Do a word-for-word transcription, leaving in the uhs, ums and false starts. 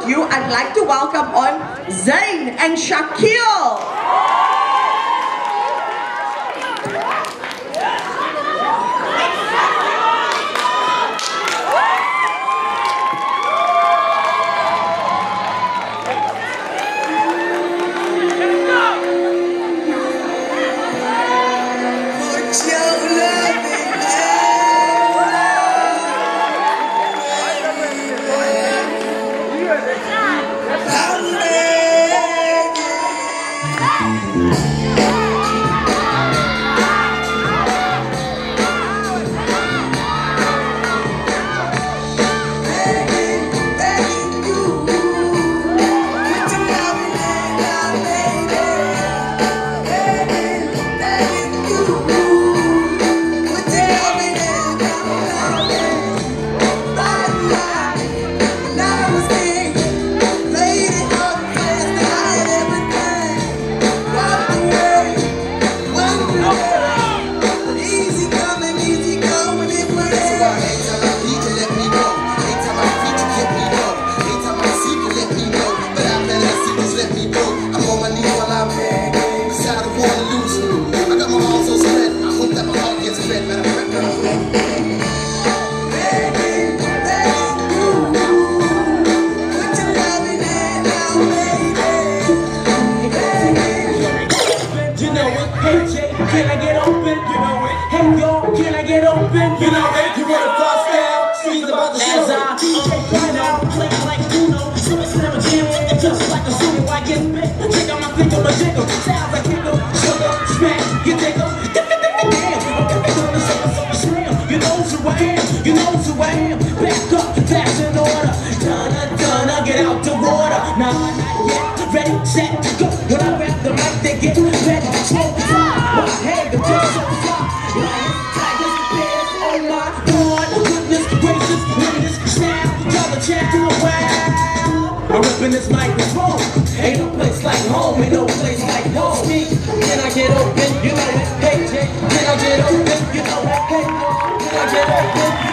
you, I'd like to welcome on Zain and Shakiel. Can I get open? You know it. Hey y'all, can I get open? You know it. You wanna bust down? She's about to show it. Right now, play like Uno. Super slam a jam, just like a sumo. I get bit. Check out my finger, my jiggle. Sounds like Kindle. Sugar, smack, you take them. Damn, I'm coming on the super, super slam. You know who I am. You know who I am. Back up, that's in order. Donna, Donna, get out the water. Nah, not yet. Ready, set, go. When I grab the mic, they get ready. Smoke the fire. Hey, the just so fly. Lion, tigers, bears, oh my God. Goodness gracious, witness, snap, double check, wow. I'm ripping this microphone. Ain't no place like home, ain't no place like home. Me, can I get open? You know it. Hey, Jay, can I get open? You know it. Hey, can I get open?